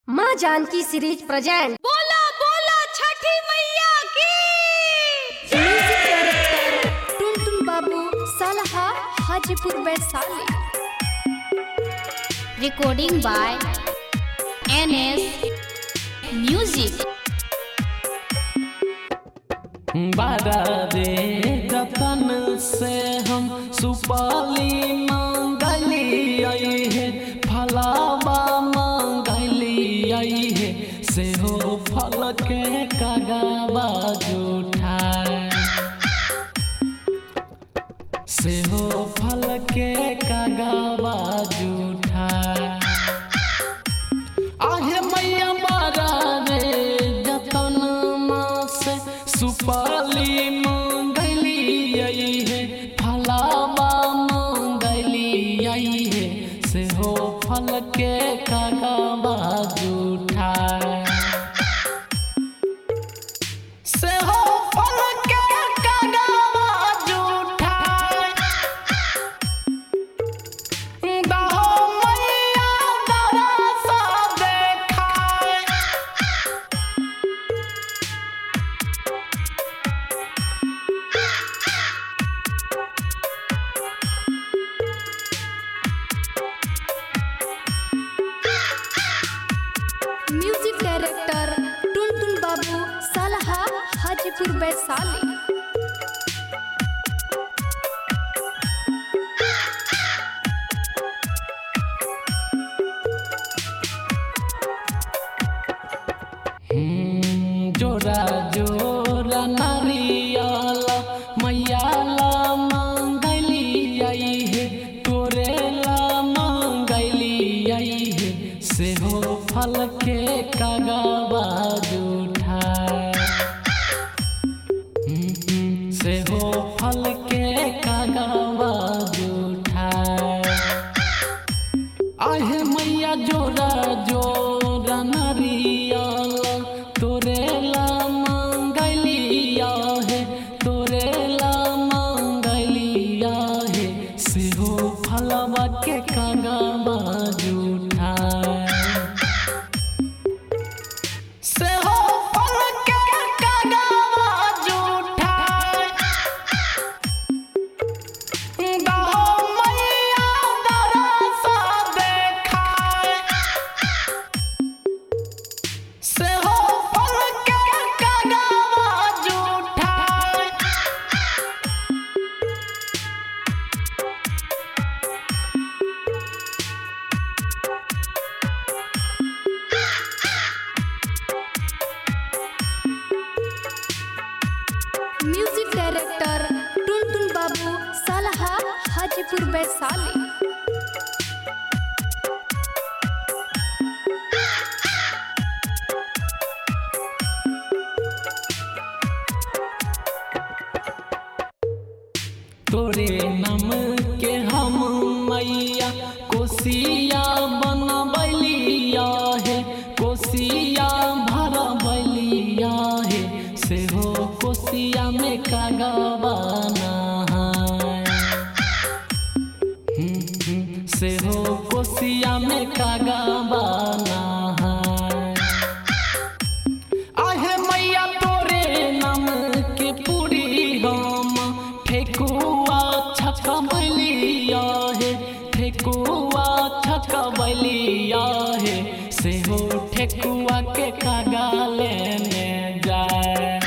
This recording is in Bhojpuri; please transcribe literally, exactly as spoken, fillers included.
माँ जानकी सीरीज प्रेजेंट। बोला बोला छठी मैया की। म्यूजिक डायरेक्टर टुनटुन बाबू सालहा Hajipur Vaishali. Recording by N S music. बारा रे जतन से हम सुपाली मांगली आई है, फलावा मांगली आई है, से हो फल के कगावा जूठा, से हो फल के कगावा जूठा। आहे मैया बारा रे जतन से सुपाली मांगली आई है, फलावा मांगली आई है, से हो फल के कगावा जूठा, से हो फल के कगावा जूठा। दहो मैया दरसा देखाए, म्यूजिक डायरेक्टर टुनटुन बाबू सालहा हाजीपुर वैशाली। जोरा जोरा नारियाला मैयाला मांगली आई है, तोरेला मांगली आई है, से हो फल के कगावा जूठा, से हो फल के कगावा जूठा। आहे मैया जोरा जोरा नारियाला तोरेला मांगलिया है, तोरेला मांगलिया है, से हो फलवा के कगावा जूठा, से हो फल के कगावा जूठा। दहो मैया दरसा देखाए, से हो फल के कगावा जूठा। म्यूजिक डायरेक्टर टुनटुन बाबू सालहा हाजीपुर वैशाली। तोरे नाम के हम मैया कोसिया बनबलिया है, कोसिया भरबलिया है, से हो कोसिया में कगावा नहाए, से हो कोसिया में कगावा नहाए। आहे मैया तोरे नाम के पूरी हम ठेकुआ छकबलिया है, ठेकुआ छकबलिया है, से हो ठेकुआ के कगा लेने जाए।